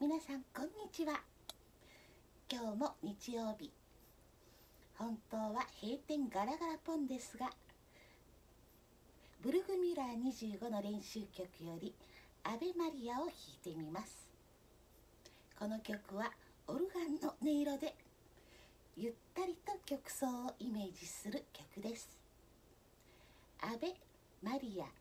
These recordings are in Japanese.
皆さんこんにちは。今日も日曜日、本当は閉店ガラガラポンですが、ブルグミュラー25の練習曲よりアヴェマリアを弾いてみます。この曲はオルガンの音色でゆったりと曲奏をイメージする曲です。アヴェマリア。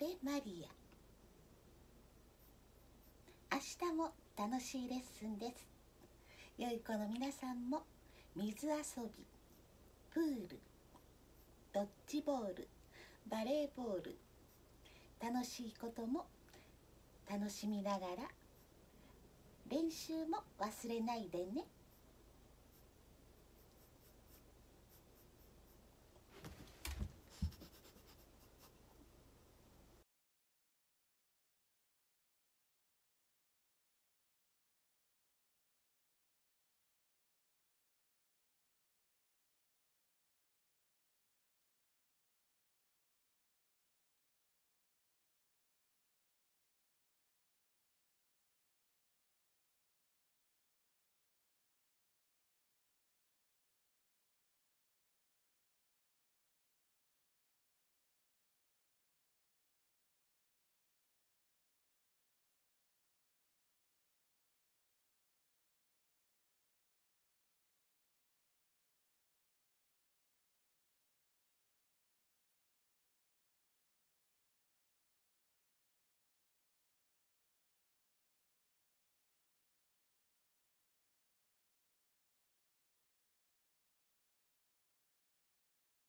ベマリア。明日も楽しいレッスンです。良い子の皆さんも水遊び、プール、ドッジボール、バレーボール、楽しいことも楽しみながら練習も忘れないでね。